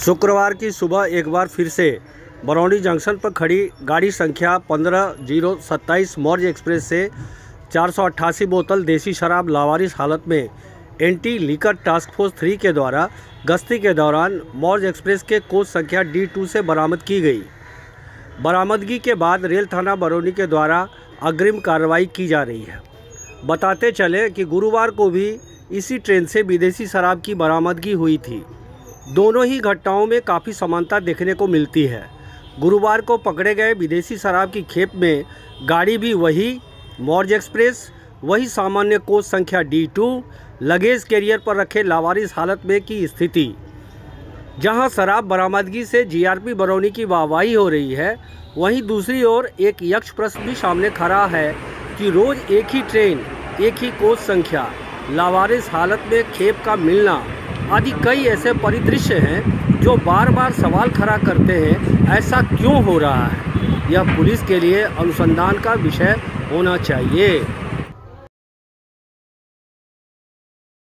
शुक्रवार की सुबह एक बार फिर से बरौनी जंक्शन पर खड़ी गाड़ी संख्या 15-027 मौर्य एक्सप्रेस से 488 बोतल देसी शराब लावारिस हालत में एंटी लीकर टास्क फोर्स 3 के द्वारा गश्ती के दौरान मौर्य एक्सप्रेस के कोच संख्या D2 से बरामद की गई। बरामदगी के बाद रेल थाना बरौनी के द्वारा अग्रिम कार्रवाई की जा रही है। बताते चले कि गुरुवार को भी इसी ट्रेन से विदेशी शराब की बरामदगी हुई थी। दोनों ही घटनाओं में काफ़ी समानता देखने को मिलती है। गुरुवार को पकड़े गए विदेशी शराब की खेप में गाड़ी भी वही मौर्य एक्सप्रेस, वही सामान्य कोच संख्या D2, लगेज कैरियर पर रखे लावारिस हालत में की स्थिति। जहां शराब बरामदगी से जीआरपी बरौनी की वाहवाही हो रही है, वहीं दूसरी ओर एक यक्ष प्रश्न भी सामने खड़ा है कि रोज़ एक ही ट्रेन, एक ही कोच संख्या, लावारिस हालत में खेप का मिलना आदि कई ऐसे परिदृश्य हैं जो बार बार सवाल खड़ा करते हैं, ऐसा क्यों हो रहा है? यह पुलिस के लिए अनुसंधान का विषय होना चाहिए।